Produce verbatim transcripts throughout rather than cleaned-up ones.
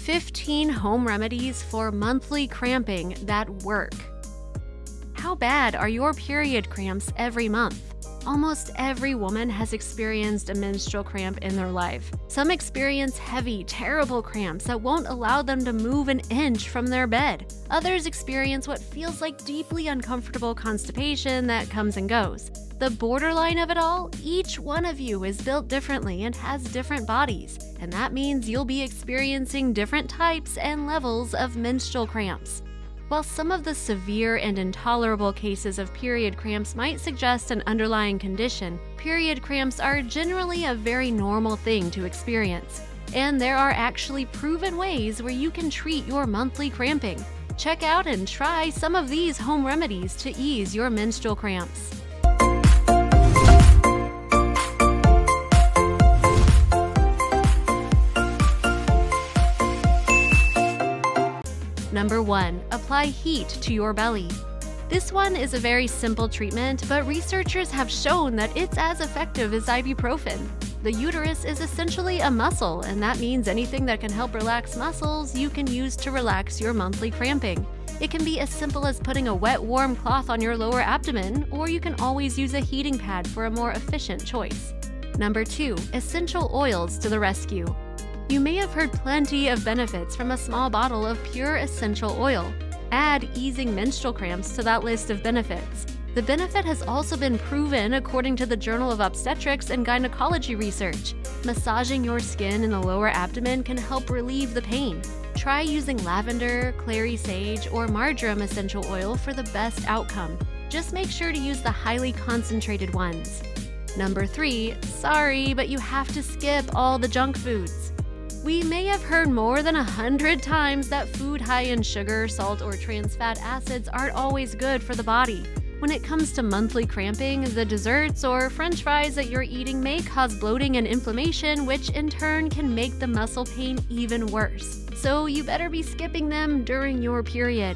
fifteen home remedies for monthly cramping that work. How bad are your period cramps every month? Almost every woman has experienced a menstrual cramp in their life. Some experience heavy, terrible cramps that won't allow them to move an inch from their bed. Others experience what feels like deeply uncomfortable constipation that comes and goes. The borderline of it all, each one of you is built differently and has different bodies, and that means you'll be experiencing different types and levels of menstrual cramps. While some of the severe and intolerable cases of period cramps might suggest an underlying condition, period cramps are generally a very normal thing to experience. And there are actually proven ways where you can treat your monthly cramping. Check out and try some of these home remedies to ease your menstrual cramps. Number one. Apply heat to your belly. This one is a very simple treatment, but researchers have shown that it's as effective as ibuprofen. The uterus is essentially a muscle, and that means anything that can help relax muscles you can use to relax your monthly cramping. It can be as simple as putting a wet, warm cloth on your lower abdomen, or you can always use a heating pad for a more efficient choice. Number two. Essential oils to the rescue. You may have heard plenty of benefits from a small bottle of pure essential oil. Add easing menstrual cramps to that list of benefits. The benefit has also been proven according to the Journal of Obstetrics and Gynecology Research. Massaging your skin in the lower abdomen can help relieve the pain. Try using lavender, clary sage, or marjoram essential oil for the best outcome. Just make sure to use the highly concentrated ones. Number three. Sorry, but you have to skip all the junk foods. We may have heard more than a hundred times that food high in sugar, salt, or trans fat acids aren't always good for the body. When it comes to monthly cramping, the desserts or french fries that you're eating may cause bloating and inflammation, which in turn can make the muscle pain even worse. So you better be skipping them during your period.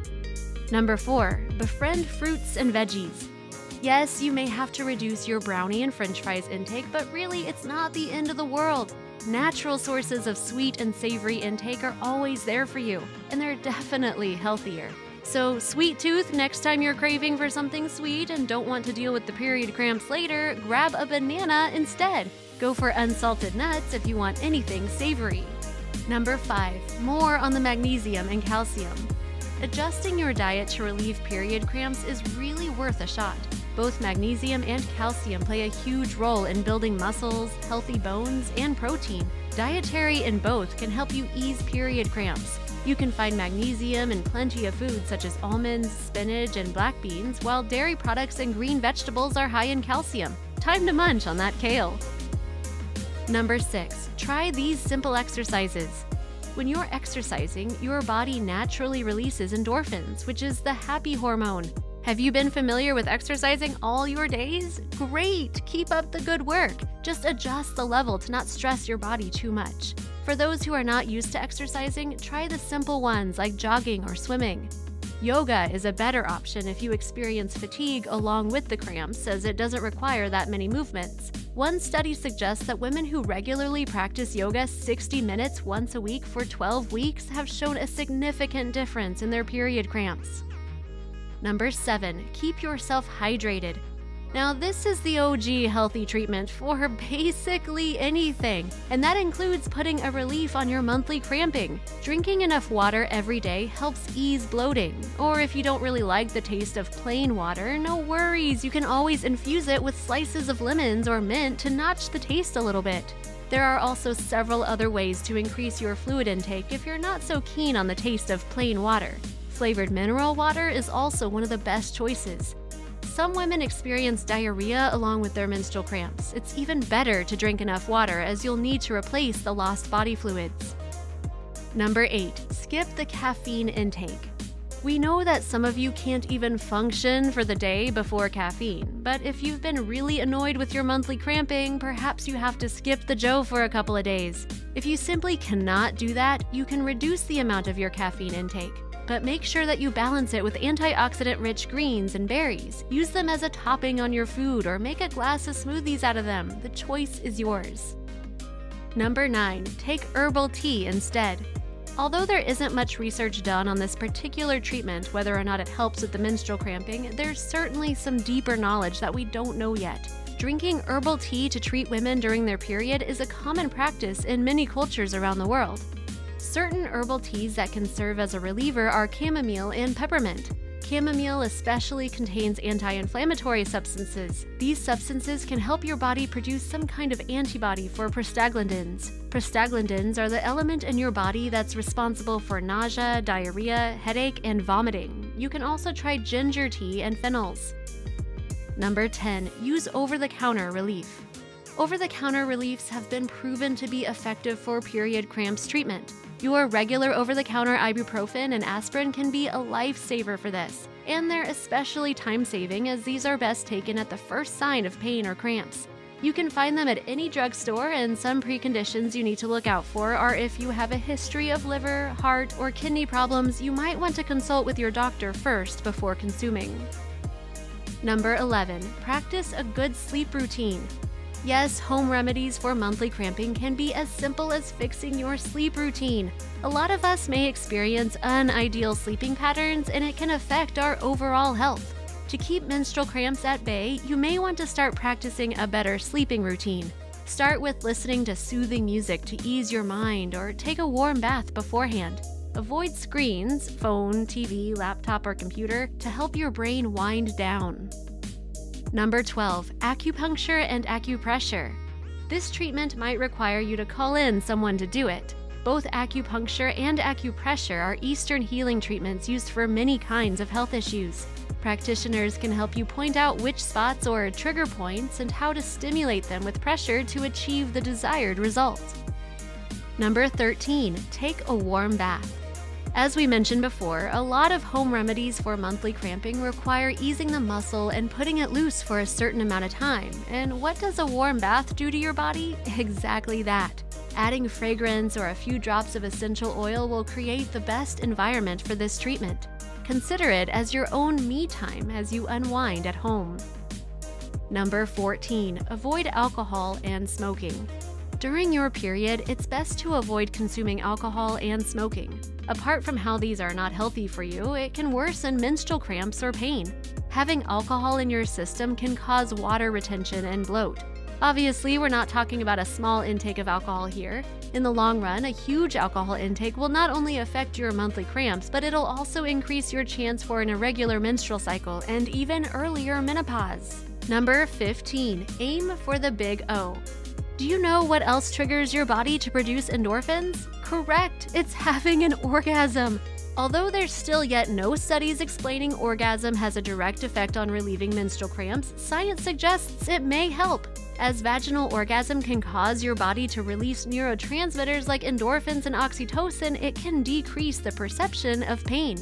Number four. Befriend fruits and veggies. Yes, you may have to reduce your brownie and french fries intake, but really it's not the end of the world. Natural sources of sweet and savory intake are always there for you, and they're definitely healthier. So, sweet tooth, next time you're craving for something sweet and don't want to deal with the period cramps later, grab a banana instead. Go for unsalted nuts if you want anything savory. Number five. More on the magnesium and calcium. Adjusting your diet to relieve period cramps is really worth a shot. Both magnesium and calcium play a huge role in building muscles, healthy bones, and protein. Dietary in both can help you ease period cramps. You can find magnesium in plenty of foods such as almonds, spinach, and black beans, while dairy products and green vegetables are high in calcium. Time to munch on that kale. Number six. Try these simple exercises. When you're exercising, your body naturally releases endorphins, which is the happy hormone. Have you been familiar with exercising all your days? Great! Keep up the good work. Just adjust the level to not stress your body too much. For those who are not used to exercising, try the simple ones like jogging or swimming. Yoga is a better option if you experience fatigue along with the cramps, as it doesn't require that many movements. One study suggests that women who regularly practice yoga sixty minutes once a week for twelve weeks have shown a significant difference in their period cramps. Number seven. Keep yourself hydrated. Now, this is the O G healthy treatment for basically anything, and that includes putting a relief on your monthly cramping. Drinking enough water every day helps ease bloating, or if you don't really like the taste of plain water, no worries, you can always infuse it with slices of lemons or mint to notch the taste a little bit. There are also several other ways to increase your fluid intake if you're not so keen on the taste of plain water. Flavored mineral water is also one of the best choices. Some women experience diarrhea along with their menstrual cramps. It's even better to drink enough water, as you'll need to replace the lost body fluids. Number eight. Skip the caffeine intake. We know that some of you can't even function for the day before caffeine, but if you've been really annoyed with your monthly cramping, perhaps you have to skip the joe for a couple of days. If you simply cannot do that, you can reduce the amount of your caffeine intake. But make sure that you balance it with antioxidant-rich greens and berries. Use them as a topping on your food or make a glass of smoothies out of them. The choice is yours. Number nine. Take herbal tea instead. Although there isn't much research done on this particular treatment, whether or not it helps with the menstrual cramping, there's certainly some deeper knowledge that we don't know yet. Drinking herbal tea to treat women during their period is a common practice in many cultures around the world. Certain herbal teas that can serve as a reliever are chamomile and peppermint. Chamomile especially contains anti-inflammatory substances. These substances can help your body produce some kind of antibody for prostaglandins. Prostaglandins are the element in your body that's responsible for nausea, diarrhea, headache, and vomiting. You can also try ginger tea and phenols. Number ten. Use over-the-counter relief. Over-the-counter reliefs have been proven to be effective for period cramps treatment. Your regular over-the-counter ibuprofen and aspirin can be a lifesaver for this, and they're especially time-saving as these are best taken at the first sign of pain or cramps. You can find them at any drugstore, and some preconditions you need to look out for are if you have a history of liver, heart, or kidney problems, you might want to consult with your doctor first before consuming. Number eleven. Practice a good sleep routine. Yes, home remedies for monthly cramping can be as simple as fixing your sleep routine. A lot of us may experience unideal sleeping patterns, and it can affect our overall health. To keep menstrual cramps at bay, you may want to start practicing a better sleeping routine. Start with listening to soothing music to ease your mind, or take a warm bath beforehand. Avoid screens, phone, T V, laptop, or computer, to help your brain wind down. Number twelve. Acupuncture and acupressure. This treatment might require you to call in someone to do it. Both acupuncture and acupressure are Eastern healing treatments used for many kinds of health issues. Practitioners can help you point out which spots or trigger points and how to stimulate them with pressure to achieve the desired result. Number thirteen. Take a warm bath. As we mentioned before, a lot of home remedies for monthly cramping require easing the muscle and putting it loose for a certain amount of time. And what does a warm bath do to your body? Exactly that. Adding fragrance or a few drops of essential oil will create the best environment for this treatment. Consider it as your own me time as you unwind at home. Number fourteen. Avoid alcohol and smoking. During your period, it's best to avoid consuming alcohol and smoking. Apart from how these are not healthy for you, it can worsen menstrual cramps or pain. Having alcohol in your system can cause water retention and bloat. Obviously, we're not talking about a small intake of alcohol here. In the long run, a huge alcohol intake will not only affect your monthly cramps, but it'll also increase your chance for an irregular menstrual cycle and even earlier menopause. Number fifteen. Aim for the big O. Do you know what else triggers your body to produce endorphins? Correct, it's having an orgasm. Although there's still yet no studies explaining orgasm has a direct effect on relieving menstrual cramps, science suggests it may help, as vaginal orgasm can cause your body to release neurotransmitters like endorphins and oxytocin. It can decrease the perception of pain.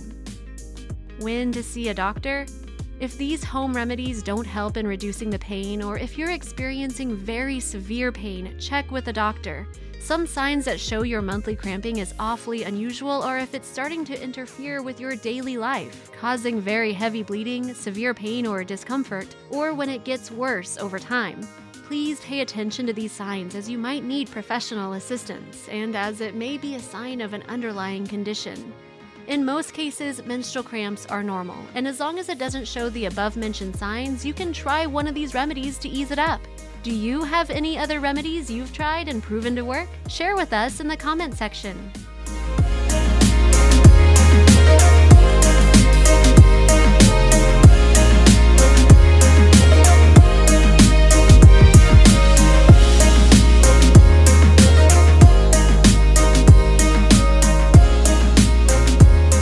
When to see a doctor? If these home remedies don't help in reducing the pain, or if you're experiencing very severe pain, check with a doctor. Some signs that show your monthly cramping is awfully unusual are if it's starting to interfere with your daily life, causing very heavy bleeding, severe pain or discomfort, or when it gets worse over time. Please pay attention to these signs, as you might need professional assistance, and as it may be a sign of an underlying condition. In most cases, menstrual cramps are normal, and as long as it doesn't show the above-mentioned signs, you can try one of these remedies to ease it up. Do you have any other remedies you've tried and proven to work? Share with us in the comment section.